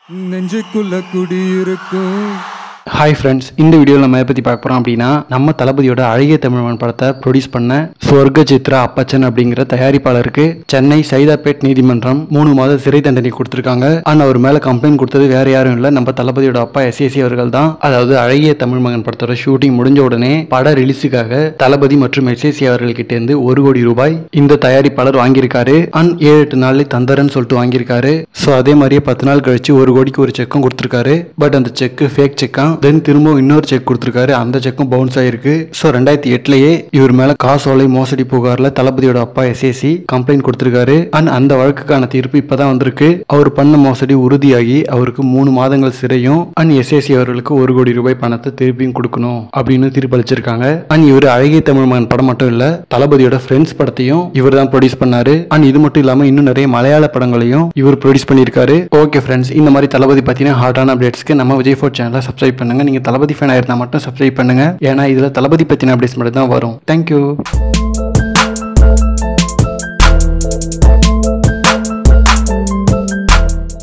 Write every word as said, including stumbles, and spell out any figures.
நெஞ்சுக்குள்ள குடியிருக்கும். Hi friends, இந்த வீடியோவில் நம்ம எதை பற்றி பார்க்க போகிறோம் அப்படின்னா, நம்ம தளபதியோட அழகிய தமிழ்மகன் படத்தை ப்ரொடியூஸ் பண்ண சொர்க்க சித்ரா அப்பச்சன் அப்படிங்கிற தயாரிப்பாளருக்கு சென்னை சைதாப்பேட் நீதிமன்றம் மூணு மாத சிறை தண்டனை கொடுத்துருக்காங்க. ஆனால் அவர் மேலே கம்ப்ளைண்ட் கொடுத்தது வேற யாரும் இல்லை, நம்ம தளபதியோட அப்பா எஸ்ஏசி அவர்கள் தான். அதாவது அழகிய தமிழ்மகன் படத்தோட ஷூட்டிங் முடிஞ்ச உடனே பட ரிலீஸுக்காக தளபதி மற்றும் எஸ்ஏசி அவர்கள்கிட்ட இருந்து ஒரு கோடி ரூபாய் இந்த தயாரிப்பாளர் வாங்கியிருக்காரு. அண்ட் ஏழு எட்டு நாள்ல தந்தரன்னு சொல்லிட்டு வாங்கியிருக்காரு. ஸோ அதே மாதிரியே பத்து நாள் கழிச்சு ஒரு கோடிக்கு ஒரு செக்கும் கொடுத்துருக்காரு. பட் அந்த செக்கு ஃபேக் செக்கா. தென் திரும்ப இன்னொரு செக் கொடுத்துருக்காரு. அந்த செக்கும் பவுன்ஸ் ஆயிருக்கு. ஸோ ரெண்டாயிரத்தி எட்டுலயே இவர் மேல காசோலை மோசடி புகார்ல தளபதியோட அப்பா எஸ்ஏசி கம்ப்ளைண்ட் கொடுத்திருக்காரு. அண்ட் அந்த வழக்குக்கான தீர்ப்பு இப்பதான் வந்திருக்கு. அவர் பண்ண மோசடி உறுதியாகி அவருக்கு மூணு மாதங்கள் சிறையும் அண்ட் எஸ்ஏசி அவர்களுக்கு ஒரு கோடி ரூபாய் பணத்தை திருப்பியும் கொடுக்கணும் அப்படின்னு தீர்ப்பளிச்சிருக்காங்க. அண்ட் இவர் அழகிய தமிழ்மகன் படம் மட்டும் இல்ல, தளபதியோட ஃப்ரெண்ட்ஸ் படத்தையும் இவர் தான் ப்ரொடியூஸ் பண்ணாரு. அண்ட் இது மட்டும் இல்லாம இன்னும் நிறைய மலையாள படங்களையும் இவர் ப்ரொடியூஸ் பண்ணியிருக்காரு. ஓகே ஃப்ரெண்ட்ஸ், இந்த மாதிரி தளபதி பத்தின ஹாட்டான அப்டேட்ஸ்க்கு நம்ம விஜய் ஃபோர் சேனலை சப்ஸ்கிரைப் பண்ணுங்க. நீங்க தளபதி ஃபேன் ஆயிருந்தா மட்டும் சப்ஸ்கிரைப் பண்ணுங்க. ஏன்னா இதுல தளபதி பத்தின அப்டேட்ஸ் மட்டும் தான் வரும். தேங்க்யூ.